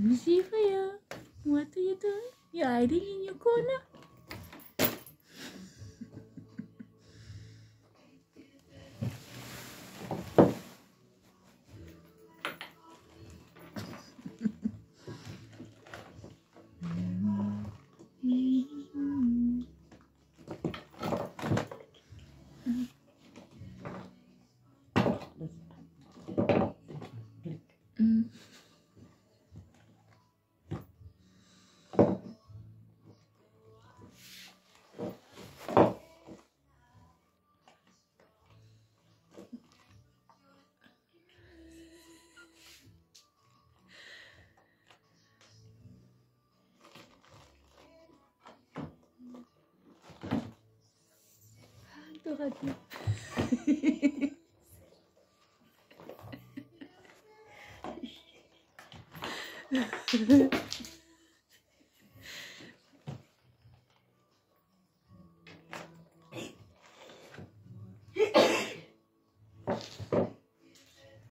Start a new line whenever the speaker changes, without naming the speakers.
Let me see for you. What are you doing? You're hiding in your corner. Tuh,